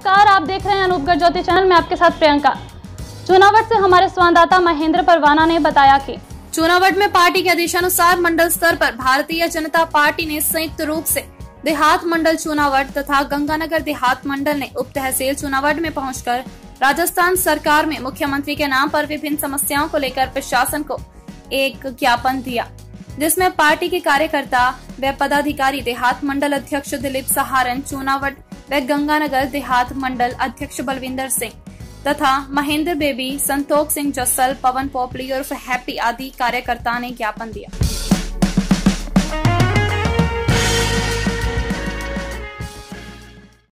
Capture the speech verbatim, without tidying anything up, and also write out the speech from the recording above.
नमस्कार, आप देख रहे हैं अनूपगढ़ ज्योति चैनल में आपके साथ प्रियंका। चुनावट से हमारे संवाददाता महेंद्र परवाना ने बताया कि चुनावट में पार्टी के आदेशानुसार मंडल स्तर पर भारतीय जनता पार्टी ने संयुक्त रूप से देहात मंडल चुनावट तथा गंगानगर देहात मंडल ने उप तहसील चुनावट में पहुंचकर राजस्थान सरकार में मुख्यमंत्री के नाम पर विभिन्न समस्याओं को लेकर प्रशासन को एक ज्ञापन दिया, जिसमें पार्टी के कार्यकर्ता व पदाधिकारी देहात मंडल अध्यक्ष दिलीप सहारन, चुनावट व गंगानगर देहात मंडल अध्यक्ष बलविंदर सिंह तथा महेंद्र बेबी, संतोख सिंह जस्सल, पवन पोपली और हैप्पी आदि कार्यकर्ता ने ज्ञापन दिया।